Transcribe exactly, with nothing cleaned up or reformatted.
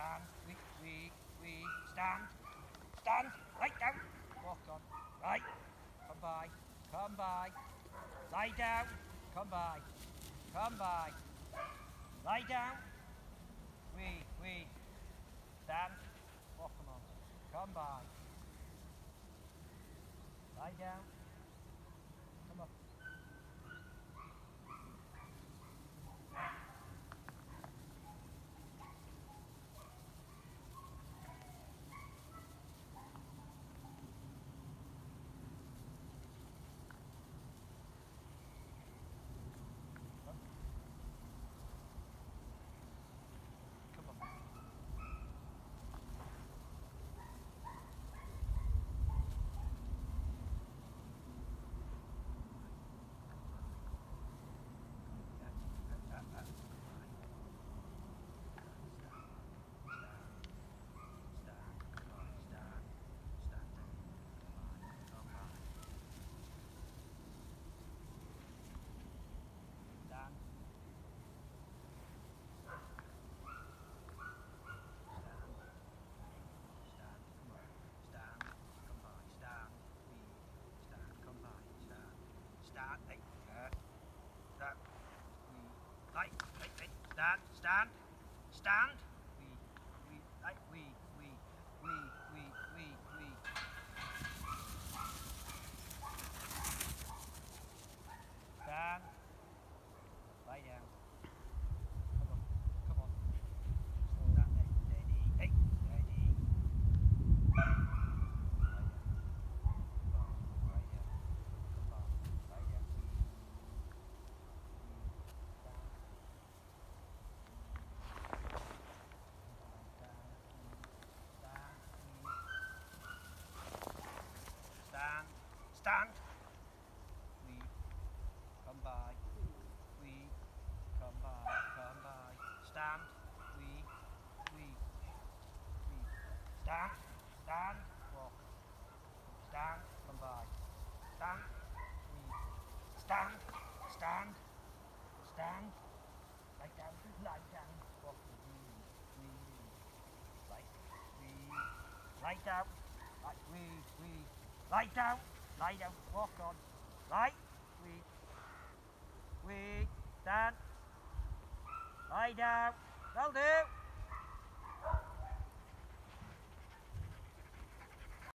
stand, we, we, we, stand, stand, lie down, walk on, right, come by, come by, lie down, come by, come by, lie down, we, we, stand, walk on, come by, lie down, come up. Stand, hey, uh, that, we, like, hey, hey, stand, stand, stand, we, we, like, we, we, we, we, we, we. Stand, lie down, come on, come on, stand, hey, steady, hey, steady. Stand, stand, we, come by, we, come by, come by, stand, we, we, we, stand, stand, walk, stand, come by, stand, we, stand, stand, stand, lie down, lie down, walk, we, we, like, we, lie down, like, we, we, lie down, lie down, walk on, lie, we, we, stand, lie down, that'll do.